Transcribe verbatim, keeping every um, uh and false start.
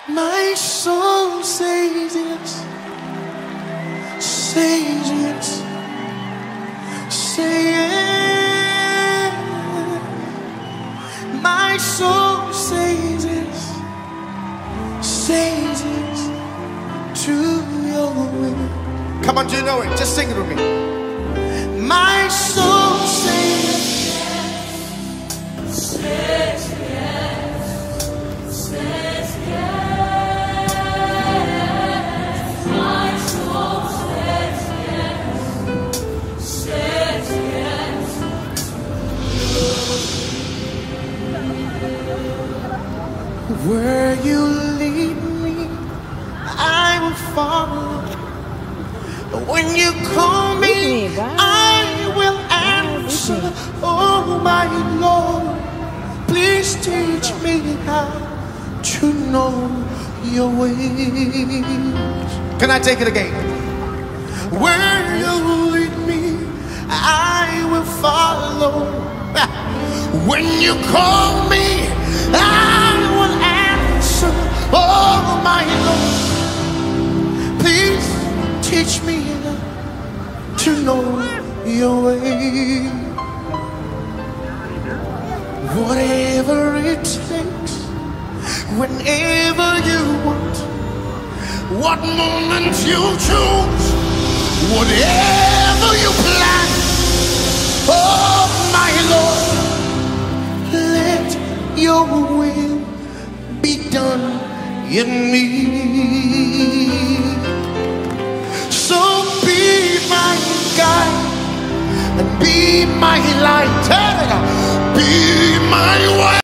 My soul says yes, says yes, say yes. My soul says yes, says yes to your will. Come on, do you know it? Just sing it with me. My soul says yes, says yes, says yes. My soul says yes, says yes. Where you lead me, I will follow. When you call me, I will answer. Oh my Lord, please teach me how to know your ways. Can I take it again? Where you lead me, I will follow. When you call me, I will answer. Oh my Lord, please teach me to know your way. Whatever it takes, whenever you want, what moment you choose, whatever you plan. Oh my Lord, let your will be done in me. So be my guide and be my light, be my way.